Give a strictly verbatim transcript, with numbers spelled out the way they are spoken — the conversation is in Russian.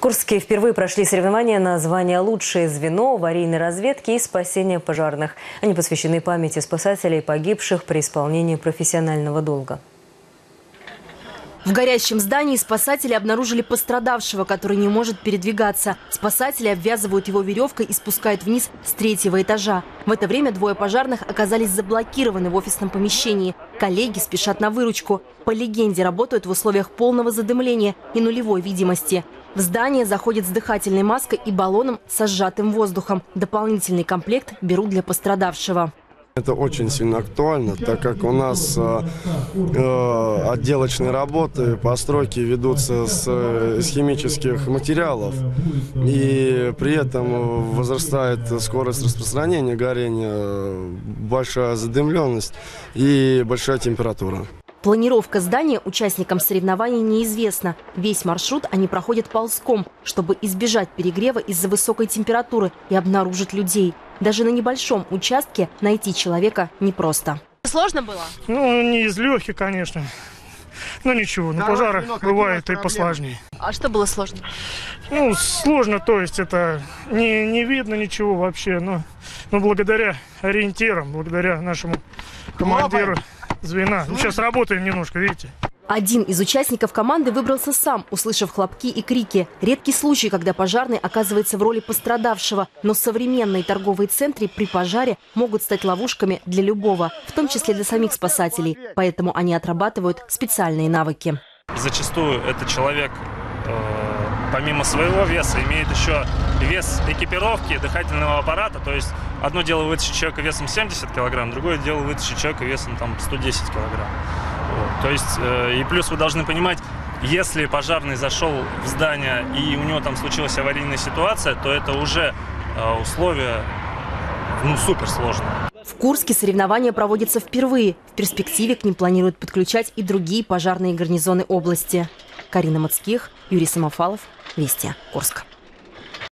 Курске впервые прошли соревнования на звание «Лучшее звено аварийной разведки и спасения пожарных». Они посвящены памяти спасателей, погибших при исполнении профессионального долга. В горящем здании спасатели обнаружили пострадавшего, который не может передвигаться. Спасатели обвязывают его веревкой и спускают вниз с третьего этажа. В это время двое пожарных оказались заблокированы в офисном помещении. Коллеги спешат на выручку. По легенде, работают в условиях полного задымления и нулевой видимости. В здание заходит с дыхательной маской и баллоном со сжатым воздухом. Дополнительный комплект берут для пострадавшего. Это очень сильно актуально, так как у нас э, э, отделочные работы, постройки ведутся с, с химических материалов, и при этом возрастает скорость распространения горения, большая задымленность и большая температура. Планировка здания участникам соревнований неизвестна. Весь маршрут они проходят ползком, чтобы избежать перегрева из-за высокой температуры и обнаружить людей. Даже на небольшом участке найти человека непросто. Сложно было? Ну, не из легких, конечно. Но ничего, на пожарах бывает и посложнее. А что было сложно? Ну, сложно, то есть это не, не видно ничего вообще, но, но благодаря ориентирам, благодаря нашему командиру звена. Ну, сейчас работаем немножко, видите. Один из участников команды выбрался сам, услышав хлопки и крики. Редкий случай, когда пожарный оказывается в роли пострадавшего. Но современные торговые центры при пожаре могут стать ловушками для любого, в том числе для самих спасателей. Поэтому они отрабатывают специальные навыки. Зачастую этот человек, э, помимо своего веса, имеет еще вес экипировки, дыхательного аппарата. То есть одно дело вытащить человека весом семьдесят килограмм, другое дело вытащить человека весом там, сто десять килограмм. Вот. То есть, э, и плюс вы должны понимать, если пожарный зашел в здание и у него там случилась аварийная ситуация, то это уже э, условия ну, суперсложные. В Курске соревнования проводятся впервые. В перспективе к ним планируют подключать и другие пожарные гарнизоны области. Карина Мацких, Юрий Самофалов, Вести, Курск.